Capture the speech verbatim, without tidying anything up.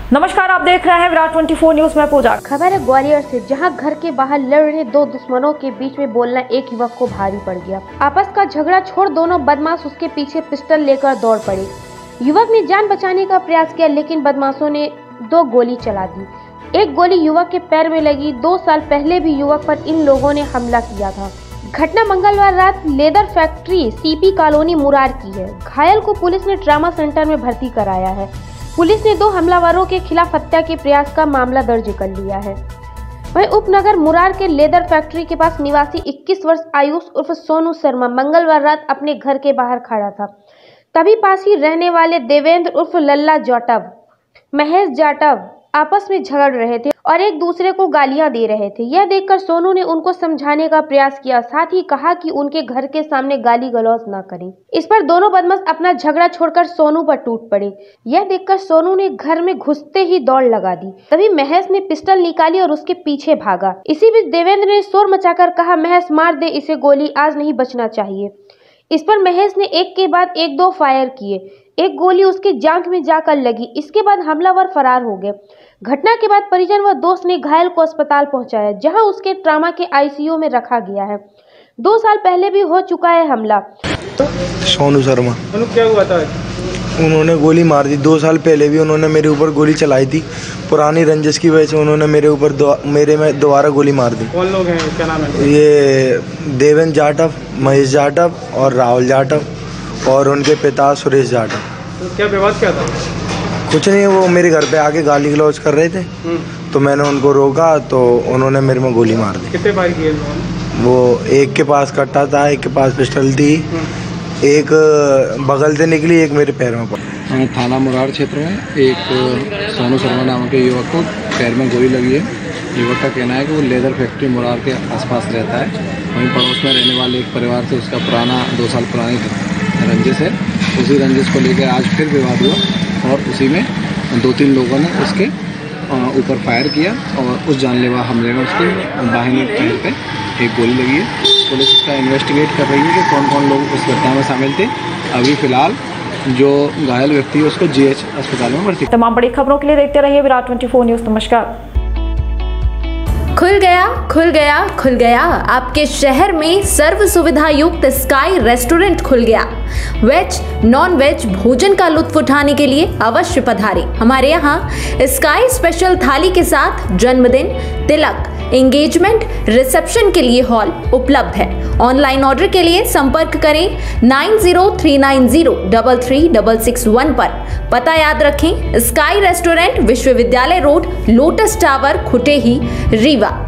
नमस्कार, आप देख रहे हैं विराट चौबीस न्यूज में पूजा। खबर है ग्वालियर से, जहां घर के बाहर लड़ रहे दो दुश्मनों के बीच में बोलना एक युवक को भारी पड़ गया। आपस का झगड़ा छोड़ दोनों बदमाश उसके पीछे पिस्टल लेकर दौड़ पड़े। युवक ने जान बचाने का प्रयास किया, लेकिन बदमाशों ने दो गोली चला दी। एक गोली युवक के पैर में लगी। दो साल पहले भी युवक पर इन लोगों ने हमला किया था। घटना मंगलवार रात leather factory CP colony Murar की है। घायल को पुलिस ने ट्रामा सेंटर में भर्ती कराया है। पुलिस ने दो हमलावरों के खिलाफ हत्या के प्रयास का मामला दर्ज कर लिया है। वहीं उपनगर मुरार के लेदर फैक्ट्री के पास निवासी इक्कीस वर्ष आयुष उर्फ सोनू शर्मा मंगलवार रात अपने घर के बाहर खड़ा था। तभी पास ही रहने वाले देवेंद्र उर्फ लल्ला जाटव, महेश जाटव आपस में झगड़ रहे थे और एक दूसरे को गालियां दे रहे थे। यह देखकर सोनू ने उनको समझाने का प्रयास किया, साथ ही कहा कि उनके घर के सामने गाली गलौज न करें। इस पर दोनों बदमाश अपना झगड़ा छोड़कर सोनू पर टूट पड़े। यह देखकर सोनू ने घर में घुसते ही दौड़ लगा दी। तभी महेश ने पिस्टल निकाली और उसके पीछे भागा। इसी बीच देवेंद्र ने शोर मचाकर कहा, महेश मार दे इसे गोली, आज नहीं बचना चाहिए। इस पर महेश ने एक के बाद एक दो फायर किए। एक गोली उसके जांघ में जाकर लगी। इसके बाद हमलावर फरार हो गए। घटना के बाद परिजन व दोस्त ने घायल को अस्पताल पहुंचाया, जहां उसके ट्रामा के आईसीयू में रखा गया है। दो साल पहले भी हो चुका है हमला। सोनू शर्मा। क्या हुआ था? उन्होंने गोली मार दी। दो साल पहले भी उन्होंने मेरे ऊपर गोली चलाई थी। पुरानी रंजिश की वजह से उन्होंने मेरे ऊपर मेरे में दोबारा गोली मार दी। कौन लोग हैं, क्या नाम है? ये देवेंद्र जाटव, महेश जाटव और राहुल जाटव और उनके पिता सुरेश जाटव। तो क्या विवाद क्या था? कुछ नहीं, वो मेरे घर पे आके गाली गलौज कर रहे थे, तो मैंने उनको रोका तो उन्होंने मेरे में गोली मार दी। कितने फायर किए? वो एक के पास कट्टा था, एक के पास पिस्टल थी, एक बगल से निकली, एक मेरे पैर में पड़ी। थाना मुरार क्षेत्र में एक सोनू शर्मा नाम के युवक को पैर में गोली लगी है। युवक का कहना है कि वो लेदर फैक्ट्री मुरार के आसपास रहता है। वहीं पड़ोस में रहने वाले एक परिवार से उसका पुराना दो साल पुरानी रंजिश है। उसी रंजिश को लेकर आज फिर विवाद हुआ और उसी में दो तीन लोगों ने उसके ऊपर फायर किया और उस जानलेवा हमले में उसके बाहिनी पैर पे एक गोली लगी है। पुलिस इसका इन्वेस्टिगेट कर रही है कि कौन कौन लोग उस घटना में शामिल थे। अभी फिलहाल जो घायल व्यक्ति है उसको जीएच अस्पताल में भर्ती। तमाम बड़ी खबरों के लिए देखते रहिए विराट चौबीस न्यूज। नमस्कार। खुल गया खुल गया खुल गया आपके शहर में सर्व सुविधा युक्त स्काई रेस्टोरेंट खुल गया। वेज नॉन वेज भोजन का लुत्फ उठाने के लिए अवश्य पधारें। हमारे यहाँ स्काई स्पेशल थाली के साथ जन्मदिन, तिलक, एंगेजमेंट, रिसेप्शन के लिए हॉल उपलब्ध है। ऑनलाइन ऑर्डर के लिए संपर्क करें nine zero three nine zero double three double six one पर। पता याद रखें, स्काई रेस्टोरेंट, विश्वविद्यालय road, lotus tower, Khutehi, Rewa.